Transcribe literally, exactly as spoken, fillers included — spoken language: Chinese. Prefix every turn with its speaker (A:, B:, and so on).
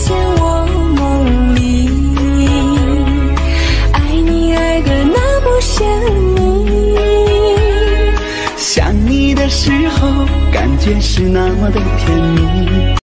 A: 现我梦里，爱你爱得那么鲜明。
B: 想你的时候，感觉是那么的甜蜜。